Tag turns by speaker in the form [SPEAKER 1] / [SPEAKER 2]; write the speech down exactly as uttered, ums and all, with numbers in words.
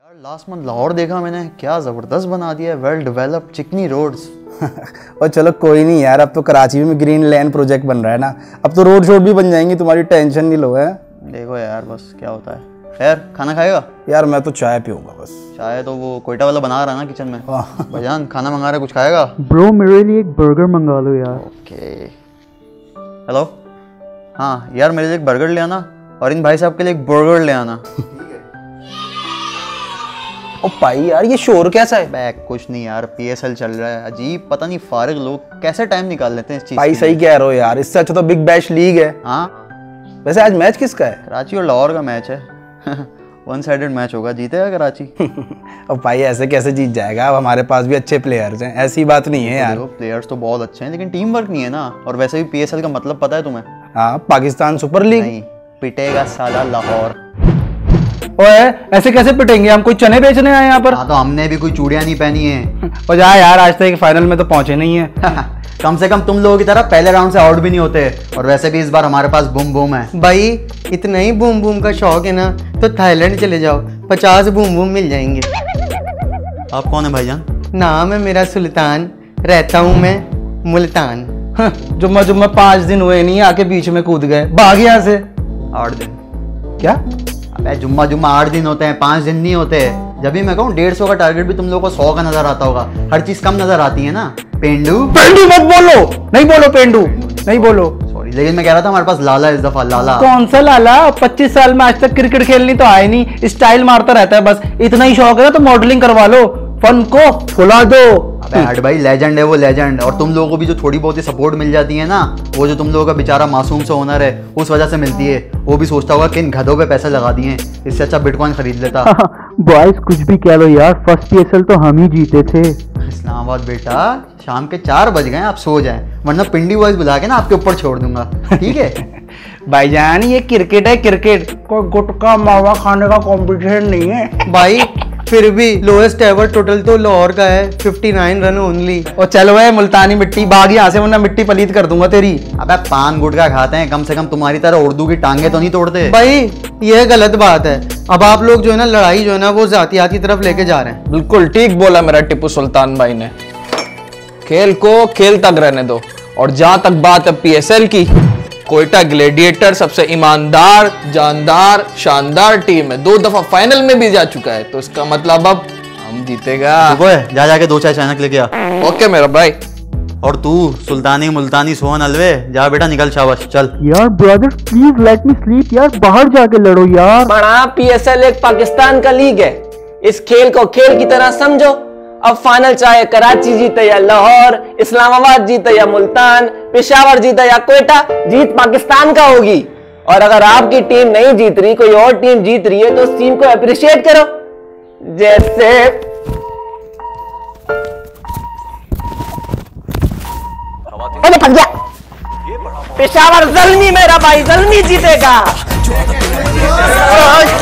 [SPEAKER 1] यार last month Lahore देखा मैंने, क्या ज़बरदस्त बना दिया है, वेल डेवलप्ड चिकनी रोड्स।
[SPEAKER 2] और चलो कोई नहीं यार, अब तो कराची में ग्रीन लैंड प्रोजेक्ट बन रहा है ना, अब तो रोड शोड भी बन जाएंगी, तुम्हारी टेंशन नहीं लो है।
[SPEAKER 1] देखो यार बस क्या होता है। खैर खाना खाएगा?
[SPEAKER 2] यार मैं तो चाय पीऊंगा बस।
[SPEAKER 1] चाय तो वो कोयटा वाला बना रहा है ना किचन में। भाईजान खाना मंगा रहे, कुछ खाएगा?
[SPEAKER 3] ब्रो मेरे लिए एक बर्गर मंगा लो यार।
[SPEAKER 1] ओके। हेलो, हाँ यार मेरे लिए एक बर्गर ले आना और इन भाई साहब के लिए एक बर्गर ले आना।
[SPEAKER 2] ओ भाई यार ये शोर कैसा है?
[SPEAKER 1] बैक कुछ नहीं यार, पीएसएल चल रहा है, अजीब पता नहीं फारिग लोग कैसे टाइम निकाल लेते हैं इस चीज।
[SPEAKER 2] भाई सही कह रहे हो यार, इससे अच्छा तो बिग बैश लीग है।
[SPEAKER 1] हाँ
[SPEAKER 2] वैसे आज मैच किसका है?
[SPEAKER 1] कराची और लाहौर का मैच है। वन साइडेड मैच होगा, जीतेगा कराची।
[SPEAKER 2] अब भाई ऐसे कैसे जीत जाएगा, अब हमारे पास भी अच्छे प्लेयर्स हैं, ऐसी बात नहीं है यार।
[SPEAKER 1] प्लेयर्स तो बहुत अच्छे हैं लेकिन टीम वर्क नहीं है ना, और वैसे भी पीएसएल का मतलब पता है तुम्हें?
[SPEAKER 2] हाँ पाकिस्तान सुपर लीग।
[SPEAKER 1] नहीं, पिटेगा साला लाहौर।
[SPEAKER 2] ओए ऐसे कैसे पिटेंगे, हम कोई चने बेचने आए यहाँ पर?
[SPEAKER 1] हाँ तो हमने भी कोई चूड़ियां नहीं पहनी है।
[SPEAKER 2] और जा यार, आज तक फाइनल में तो पहुंचे नहीं है।
[SPEAKER 1] कम से कम तुम लोगों की तरह पहले राउंड से आउट भी नहीं होते, और वैसे भी इस बार हमारे पास बूम बूम है।
[SPEAKER 4] भाई इतना ही बूम बूम का शौक है ना तो थाईलैंड चले जाओ, पचास बूम बूम मिल जाएंगे।
[SPEAKER 1] आप कौन है भाईजान?
[SPEAKER 4] नाम है मेरा सुल्तान, रहता हूँ मैं मुल्तान।
[SPEAKER 2] जुम्मा जुम्मा पांच दिन हुए नहीं, आके बीच में कूद गए, भाग यहाँ से।
[SPEAKER 1] आठ दिन?
[SPEAKER 2] क्या?
[SPEAKER 1] अबे जुम्मा जुम्मा आठ दिन होते हैं, पांच दिन नहीं होते। जब भी मैं कहूँ डेढ़ सौ का टारगेट भी तुम लोगों को सौ का नजर आता होगा, हर चीज कम नजर आती है ना। पेंडू
[SPEAKER 2] पेंडू मत बोलो, नहीं बोलो पेंडू, नहीं बोलो।
[SPEAKER 1] सॉरी, लेकिन मैं कह रहा था हमारे पास लाला इस दफा। लाला
[SPEAKER 2] कौन सा लाला? पच्चीस साल में आज तक क्रिकेट खेलनी तो आए नहीं, स्टाइल मारता रहता है बस। इतना ही शौक है ना तो मॉडलिंग करवा लो, फन को फुला दो।
[SPEAKER 1] अबे हट भाई, लेजेंड है वो लेजेंड। और तुम लोगों को भी जो थोड़ी बहुत ही सपोर्ट मिल जाती है ना, वो जो तुम लोगों का बेचारा मासूम सा ओनर है उस वजह से मिलती है। वो भी सोचता होगा कि इन गधों पे पैसे लगा दिए, इससे अच्छा बिटकॉइन खरीद लेता।
[SPEAKER 3] बॉयज कुछ भी कह लो यार, फर्स्ट पीएसएल तो हम ही जीते थे।
[SPEAKER 1] इस्लामाबाद बेटा, शाम के चार बज गए, आप सो जाएं, वरना पिंडी बॉयज बुला के ना आपके ऊपर छोड़ दूंगा, ठीक है?
[SPEAKER 2] भाईजान ये क्रिकेट है क्रिकेट, कोई गुटका मावा खाने का कंपटीशन नहीं है।
[SPEAKER 4] भाई फिर भी लोएस्ट एवर टोटल तो लाहौर का है, उनसठ रन ओनली।
[SPEAKER 2] और चलो भाई मुल्तानी मिट्टी, भाग यहाँ से वरना मिट्टी पलीत कर दूंगा तेरी।
[SPEAKER 1] अबे पान गुटखा खाते हैं, कम से कम तुम्हारी तरह उर्दू की टांगे तो नहीं तोड़ते।
[SPEAKER 4] भाई यह गलत बात है, अब आप लोग जो है ना लड़ाई जो है ना वो जातियात की तरफ लेके जा रहे हैं।
[SPEAKER 5] बिल्कुल ठीक बोला मेरा टिप्पू सुल्तान भाई ने, खेल को खेल तक रहने दो। और जहां तक बात है पीएसएल की, कोयटा ग्लैडिएटर सबसे ईमानदार, जानदार, शानदार टीम है, दो दफा फाइनल में भी जा चुका है, तो इसका मतलब अब हम जीतेगा।
[SPEAKER 1] जा जाके दो चाय चाइना लेके आ।
[SPEAKER 5] ओके मेरा भाई।
[SPEAKER 1] और तू सुल्तानी मुल्तानी सोहन अलवे, जा बेटा निकल, शाबाश चल।
[SPEAKER 3] यार brother please let me sleep यार, बाहर जाके लड़ो यार।
[SPEAKER 6] बड़ा पीएसएल एक पाकिस्तान का लीग है, इस खेल को खेल की तरह समझो। अब फाइनल चाहे कराची जीते या लाहौर, इस्लामाबाद जीते या मुल्तान, पेशावर जीते या कोयटा, जीत पाकिस्तान का होगी। और अगर आपकी टीम नहीं जीत रही, कोई और टीम जीत रही है, तो उस टीम को अप्रिशिएट करो। जैसे अरे फट गया, पेशावर ज़ल्मी मेरा भाई, ज़ल्मी जीतेगा।